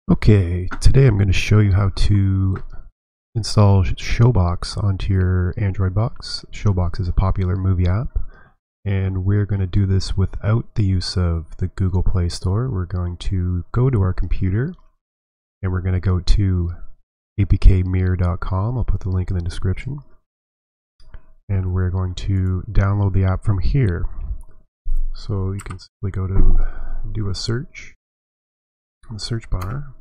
Okay, today I'm going to show you how to install Showbox onto your Android box. Showbox is a popular movie app, and we're going to do this without the use of the Google Play Store. We're going to go to our computer, and we're going to go to apkmirror.com. I'll put the link in the description. And we're going to download the app from here. So you can simply go to do a search in the search bar.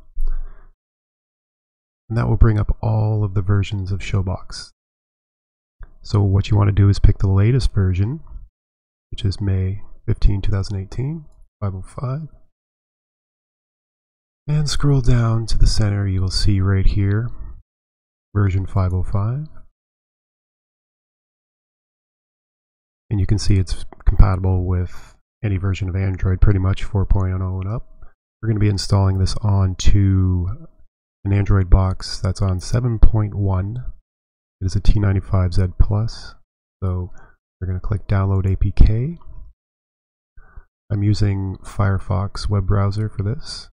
And that will bring up all of the versions of Showbox. So what you want to do is pick the latest version, which is May 15, 2018, 505. And scroll down to the center, you will see right here, version 505. And you can see it's compatible with any version of Android, pretty much 4.0 and up. We're going to be installing this onto an Android box that's on 7.1. It is a T95Zplus. So we're going to click Download APK. I'm using Firefox web browser for this.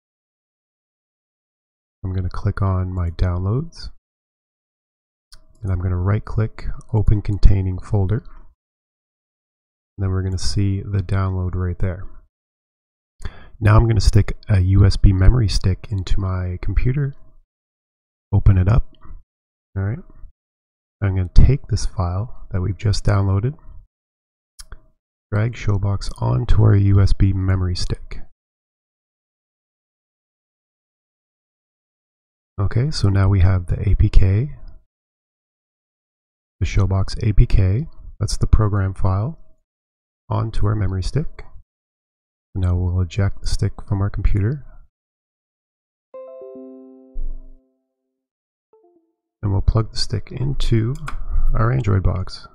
I'm going to click on my downloads. And I'm going to right click Open Containing Folder. And then we're going to see the download right there. Now I'm going to stick a USB memory stick into my computer, open it up. Alright, I'm going to take this file that we've just downloaded, drag Showbox onto our USB memory stick. Okay, so now we have the APK, the Showbox APK, that's the program file, onto our memory stick. Now we'll eject the stick from our computer. And we'll plug the stick into our Android box.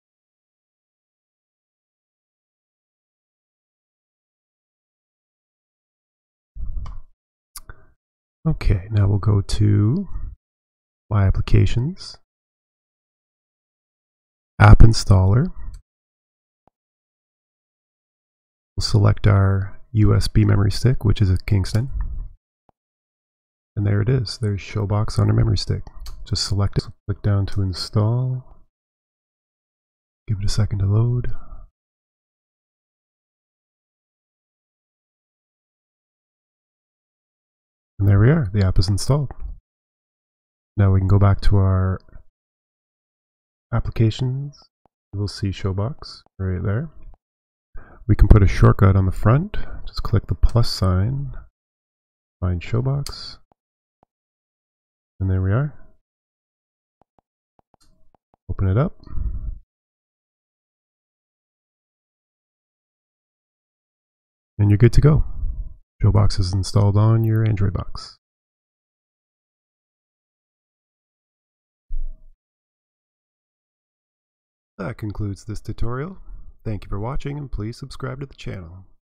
Okay, now we'll go to My Applications, App Installer. We'll select our USB memory stick, which is a Kingston. And there it is. There's Showbox on our memory stick. Just select it, click down to install. Give it a second to load. And there we are. The app is installed. Now we can go back to our applications. We'll see Showbox right there. We can put a shortcut on the front. Just click the plus sign, find Showbox, and there we are. Open it up. And you're good to go. Showbox is installed on your Android box. That concludes this tutorial. Thank you for watching, and please subscribe to the channel.